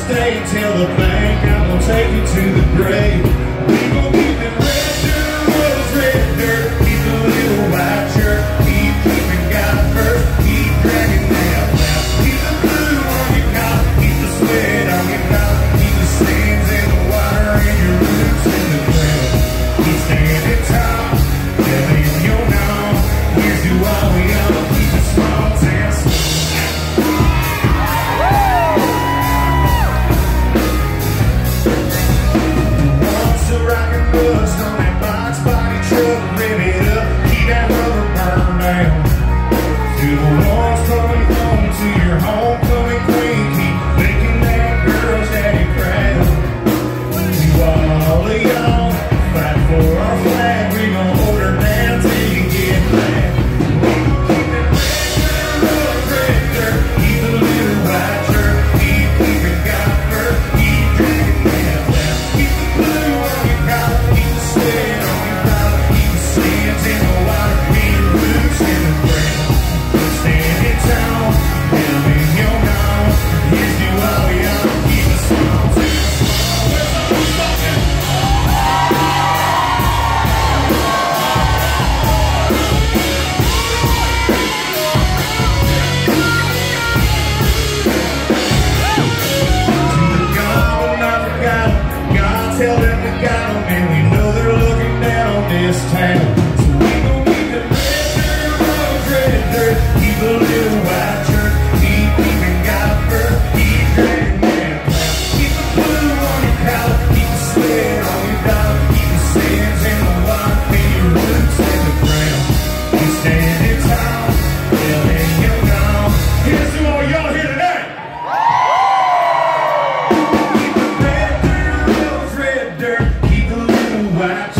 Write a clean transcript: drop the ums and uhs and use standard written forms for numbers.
stay till the bank. I'm gonna take you to the grave. We gon' keep them red dirt roads, red dirt. Keep the little white shirt. Keep keeping God first. Keep dragging that left. Keep the blue on your collar. Keep the sweat on your collar. Keep the stains in the water and your roots in the ground. Keep standing tall. Living your norm. Here's to all we all. Keep the small town slow. Rust on that box body truck, rip it up, keep that rubber burn down. To the ones coming home to your homecoming queen, keep making that girl's daddy proud. To all of y'all, fight for our flag, we gon' hold her down till you get back. We gon' keep that red dirt, keep the little white shirt, keep keeping God first, keep dragging that left, keep the blue on your collar. Sweat on your collar, keep the sands in the water, keep your roots in the ground. Standing tall, living your norm. Here's to all y'all, keep the small town small. Where's all the smoking? To the God, but not forgotten. God tell them to guide them, and we know they're looking down on this town. So we gon' keep the red dirt roads, red dirt. Keep a little white shirt. Keep keeping God first. Keep dragging that cloud. Keep the blue on your collar. Keep the sweat on your dollar. Keep the sands in the water. Keep your roots in the ground. Keep standing tall. Living your norm. Here's to all y'all here tonight. Keep the red dirt roads, red dirt. Keep the little white